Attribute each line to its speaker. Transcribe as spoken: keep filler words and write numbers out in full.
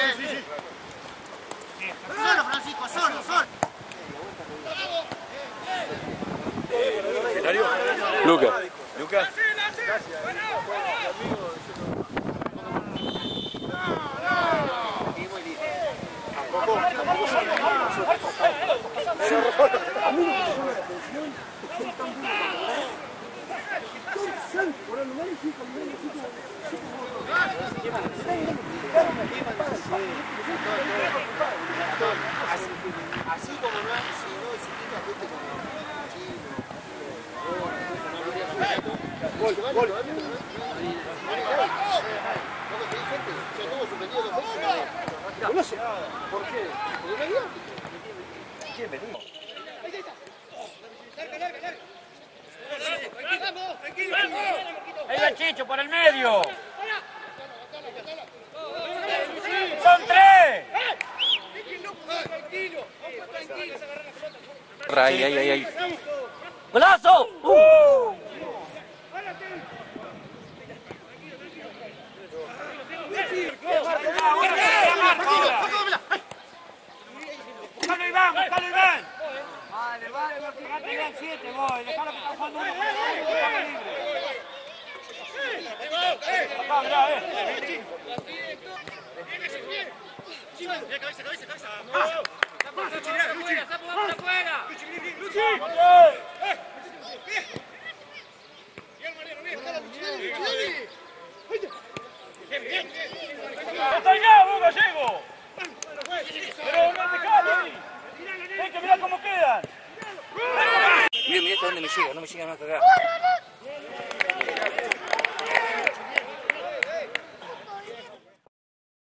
Speaker 1: sí, sí. Solo, Francisco, solo, solo.
Speaker 2: ¿Escenario?
Speaker 3: Lucas.
Speaker 2: Lucas.
Speaker 1: Así como no hay, si no disciplina, viste como chino, gol, gol. Yo tuvo suspendido dos veces. ¿Por qué? Porque no había.
Speaker 2: ¿Quién venía?
Speaker 4: ¡Ahí va Chicho por el medio! ¡Son tres!
Speaker 3: Ay, ay, ay, ay.
Speaker 4: ¡Golazo! ¡Uh! ¡Buscalo Iván! ¡Buscalo Iván! Vale, vale, Martín. Dejate Iván siete, voy. Dejalo que está jugando uno. Estamos libres. Acá, mirá, eh. Cabeza, cabeza, cabeza. ¡Vamos! ¡Luchi, Luchi! ¡Vamos afuera! ¡Luchi, Luchi! ¡Está allá, vos, Gallego! ¡Pero no te caes! ¡Ven que mirá cómo quedan!
Speaker 3: Mira, mira hasta dónde me llega, no me llega más que acá.